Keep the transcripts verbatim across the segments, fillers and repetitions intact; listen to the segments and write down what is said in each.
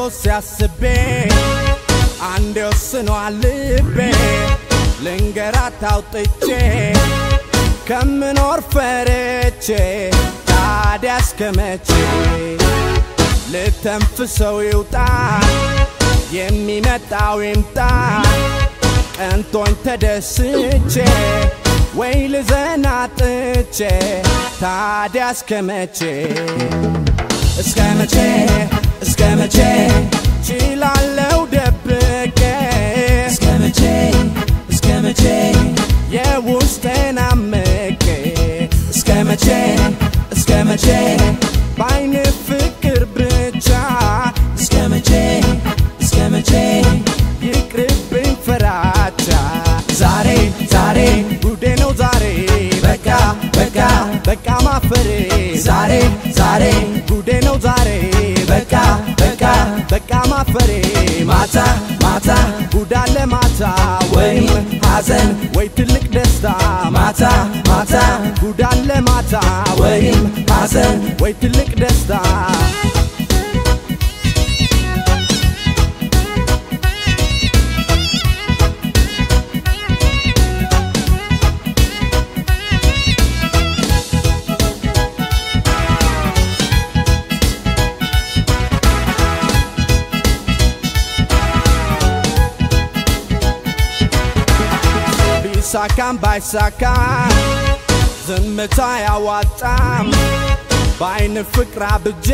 ሲያስቤ አንድ ወስኗል ልቤ ልንገራት አውጥቼ ከምኖር ፈርቼ ታዲያ እስከመቼ ልተንፍሰው ይውጣ የሚመጣው ይምጣ ቀንቶኝ ተደስቼ ወይ ልዘናጥቼ ታዲያ እስከመቼ እስከመቼ እስከመቼ ችላለው ደብቄ እስከመቼ እስከመቼ የውስጤን አምቄ እስከመቼ እስከመቼ ባይን ፍቅር ብቻ እስከመቼ እስከመቼ ይቅርብኝ ፍራቻ ዛሬ ዛሬ ጉዴ ነው ዛሬ በቃ በቃ በቃ ማፈሬ ዛሬ ዛሬ ጉዴ ነው ዛሬ በቃ በቃ በቃ ማፈሬ ማታ ማታ ጉዳለ ማታ ወይም ሐዘን ወይ ትልቅ ደስታ ማታ ማታ ጉዳለ ማታ ወይም ሐዘን ወይ ትልቅ ደስታ ሳካም ባይሳካ ዝምታ ያዋጣም ባይን ፍቅራ ብጄ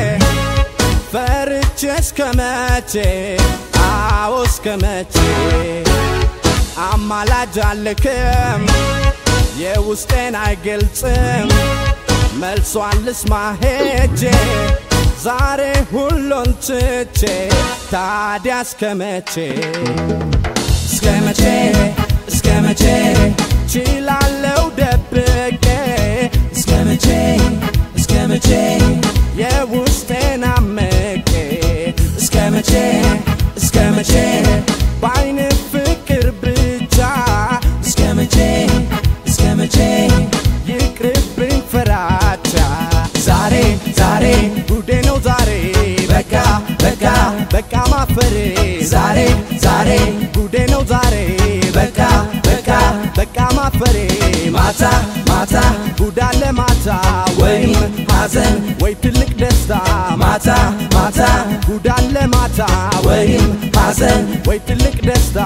ፈርቼ እስከመቼ አዎ እስከመቼ አማላጅ አልክም የውስጤን አይገልጽም መልሷን ልስማ ሄጄ ዛሬ ሁሉን ትቼ ታዲያ እስከመቼ እስከመቼ እስከመቼ ችላለው ደብቄ እስከመቼ እስከመቼ የውስጤን አምቄ እስከመቼ እስከመቼ ባይን ፍቅር ብቻ እስከመቼ እስከመቼ ይቅርብኝ ፍራቻ ዛሬ ዛሬ ጉዴ ነው ዛሬ በቃ በቃ በቃ ማፈሬ ዛሬ ዛሬ ጉዴ ነው ዛሬ በቃ በቃ በቃ ማፈሬ ማታ ማታ ጉዳለ ማታ ወይም ሐዘን ወይ ትልቅ ደስታ ማታ ማታ ጉዳለ ማታ ወይም ሐዘን ወይ ትልቅ ደስታ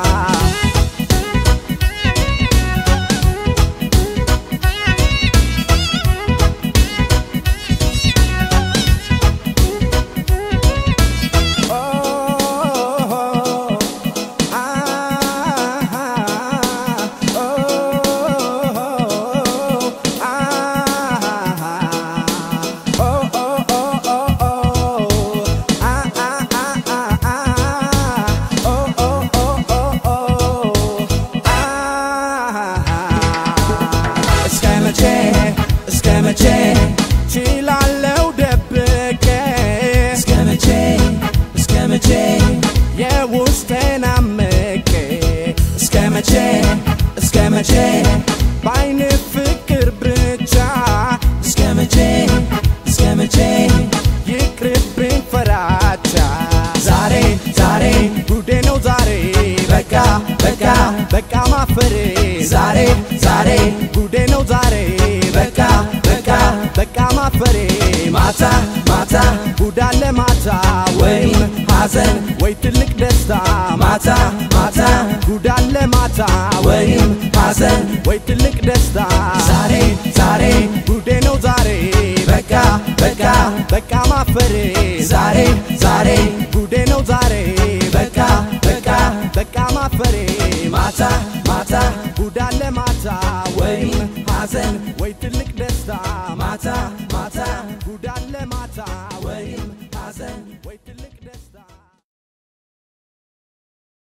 እስከመቼ ችላለው ደብቄ እስከመቼ እስከመቼ የውስጤን አምቄ እስከመቼ እስከመቼ ባይን ፍቅር ብቻ እስከመቼ እስከመቼ ይቅርብኝ ፍራቻ ዛሬ ዛሬ ጉዴ ነው ዛሬ በቃ በቃ በቃ ማፈሬ ዛሬ ዛሬ ጉዴ ነው ዛሬ በቃ በቃ በቃ ማፈሬ ማታ ማታ ጉዳለ ማታ ወይም ሐዘን ወይ ትልቅ ደስታ ማታ ማታ ጉዳለ ማታ ወይም ሐዘን ወይ ትልቅ ደስታ ዛሬ ዛሬ ጉዴ ነው ዛሬ በቃ በቃ በቃ ማፈሬ ዛሬ ዛሬ ጉዴ ነው ዛሬ በቃ በቃ በቃ ማፈሬ ማታ ማታ ጉዳለ ማታ ወይም ሐዘን ወይ ትልቅ ደስታ ማታ